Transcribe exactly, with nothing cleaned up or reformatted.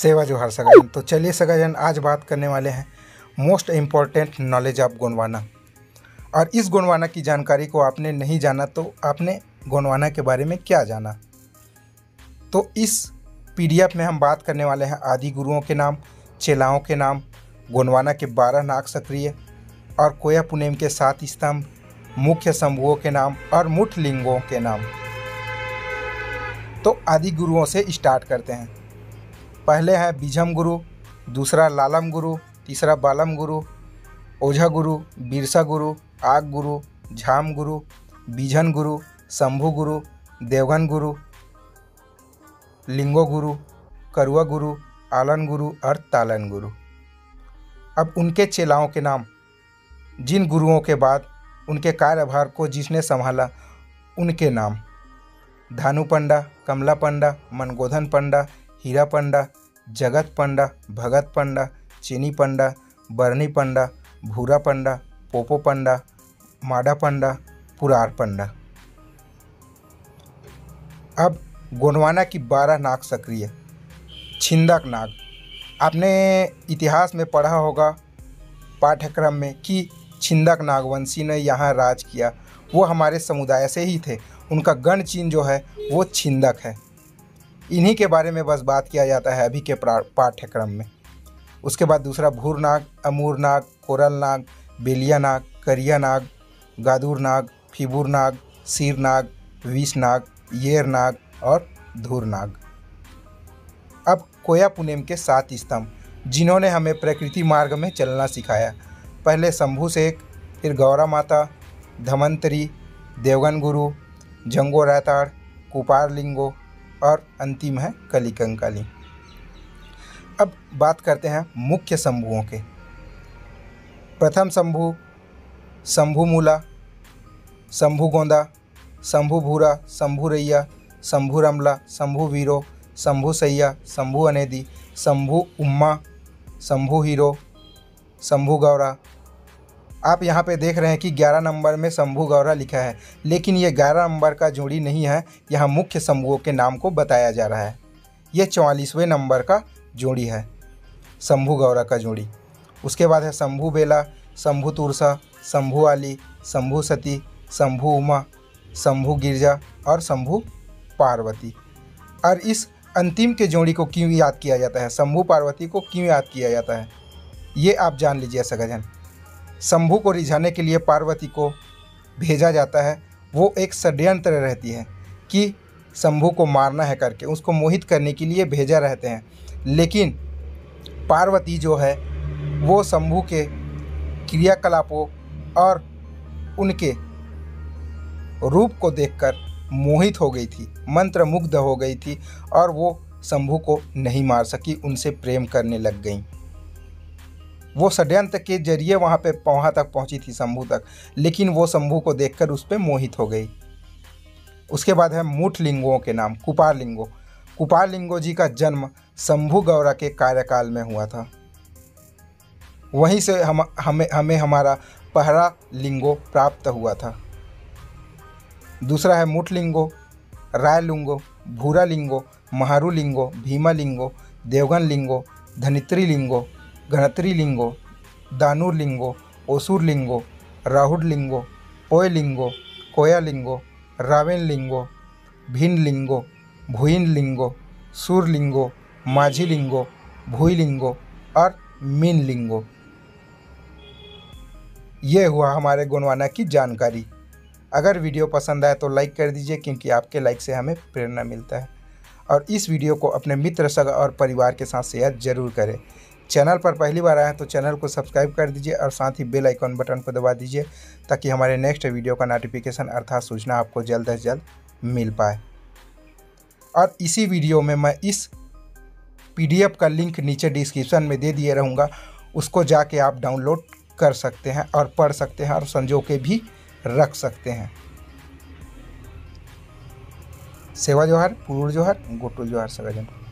सेवा जोहार सगाजन। तो चलिए सगाजन, आज बात करने वाले हैं most important knowledge of Gondwana. और इस गोंडवाना की जानकारी को आपने नहीं जाना तो आपने गोंडवाना के बारे में क्या जाना। तो इस पीडीएफ में हम बात करने वाले हैं आदि गुरुओं के नाम, चेलाओं के नाम, गोंडवाना के बारह नाग सक्रिय और कोया पुनेम के सात स्तंभ, मुख्य शंभुओं के नाम और मुठ लिंगों के नाम। तो आदि गुरुओं से स्टार्ट करते हैं। पहले है बीजम गुरु, दूसरा लालम गुरु, तीसरा बालम गुरु, ओझा गुरु, बिरसा गुरु, आग गुरु, झाम गुरु, बीजन गुरु, शंभु गुरु, देवगन गुरु, लिंगो गुरु, करुआ गुरु, आलन गुरु और तालन गुरु। अब उनके चेलाओं के नाम, जिन गुरुओं के बाद उनके कार्यभार को जिसने संभाला उनके नाम: धानु पंडा, कमला पंडा, मनगोधन पंडा, हीरा पंडा, जगत पंडा, भगत पंडा, चीनी पंडा, बरनी पंडा, भूरा पंडा, पोपो पंडा, माडा पंडा, पुरार पंडा। अब गोंडवाना की बारह नाग सक्रिय। छिंदक नाग, आपने इतिहास में पढ़ा होगा पाठ्यक्रम में कि छिंदक नागवंशी ने यहाँ राज किया। वो हमारे समुदाय से ही थे, उनका गण चिन्ह जो है वो छिंदक है। इन्हीं के बारे में बस बात किया जाता है अभी के पाठ्यक्रम में। उसके बाद दूसरा भूर नाग, अमूर नाग, कोरल नाग, बेलिया नाग, करिया नाग, गादूर नाग, फिबूर नाग, सीर नाग, विष नाग, येर नाग और धूर नाग। अब कोया पुनेम के सात स्तंभ, जिन्होंने हमें प्रकृति मार्ग में चलना सिखाया। पहले शंभु शेख, फिर गौरा माता, धमंतरी, देवगन गुरु, जंगो रैताड़, कुपार लिंगो और अंतिम है कलिकंकाली। अब बात करते हैं मुख्य शंभुओं के। प्रथम शंभु शंभु मूला, शंभु गोंदा, शंभु भूरा, शंभु रैया, शंभु रमला, शंभु वीरो, शंभु सैया, शंभु अनेदी, शंभु उम्मा, शंभु हीरो, शंभु गौरा। आप यहाँ पे देख रहे हैं कि ग्यारह नंबर में शंभु गौरा लिखा है, लेकिन ये ग्यारह नंबर का जोड़ी नहीं है। यहाँ मुख्य शंभुओं के नाम को बताया जा रहा है। ये चौवालीसवें नंबर का जोड़ी है, शंभु गौरा का जोड़ी। उसके बाद है शंभु बेला, शंभु तुरसा, शंभु आली, शंभु सती, शंभु उमा, शंभु गिरजा और शंभु पार्वती। और इस अंतिम के जोड़ी को क्यों याद किया जाता है, शंभु पार्वती को क्यों याद किया जाता है, ये आप जान लीजिए सगाजन। शंभु को रिझाने के लिए पार्वती को भेजा जाता है। वो एक षड्यंत्र रहती है कि शंभु को मारना है करके, उसको मोहित करने के लिए भेजा रहते हैं। लेकिन पार्वती जो है वो शंभु के क्रियाकलापों और उनके रूप को देखकर मोहित हो गई थी, मंत्रमुग्ध हो गई थी और वो शंभु को नहीं मार सकी, उनसे प्रेम करने लग गई। वो षड्यंत्र के जरिए वहाँ पे वहाँ तक पहुँची थी शंभु तक, लेकिन वो शंभु को देखकर उस पर मोहित हो गई। उसके बाद है मुठ लिंगों के नाम। कुपार लिंगो, कुपार लिंगो जी का जन्म शंभु गौरा के कार्यकाल में हुआ था। वहीं से हम हमें हमें हमारा पहला लिंगो प्राप्त हुआ था। दूसरा है मुठ लिंगो, राय लिंगो, भूरा लिंगो, महारू लिंगो, भीमा लिंगो, देवगन लिंगो, धनित्री लिंगो, गणत्री लिंगो, दानूर लिंगो, ओसूर लिंगो, राहुल लिंगो, पोय लिंगो, कोया लिंगो, रावेन लिंगो, भिन लिंगो, भुइन लिंगो, सूर लिंगो, माझी लिंगो, भुई लिंगो और मीन लिंगो। ये हुआ हमारे गोंडवाना की जानकारी। अगर वीडियो पसंद आए तो लाइक कर दीजिए, क्योंकि आपके लाइक से हमें प्रेरणा मिलता है। और इस वीडियो को अपने मित्र, सगा और परिवार के साथ शेयर जरूर करें। चैनल पर पहली बार आए हैं तो चैनल को सब्सक्राइब कर दीजिए और साथ ही बेल आइकन बटन पर दबा दीजिए, ताकि हमारे नेक्स्ट वीडियो का नोटिफिकेशन अर्थात सूचना आपको जल्द से जल्द मिल पाए। और इसी वीडियो में मैं इस पीडीएफ का लिंक नीचे डिस्क्रिप्शन में दे दिए रहूँगा, उसको जाके आप डाउनलोड कर सकते हैं और पढ़ सकते हैं और संजो के भी रख सकते हैं। सेवा जोहार, पुरूर जोहार, गोटू जोहार सगाजन।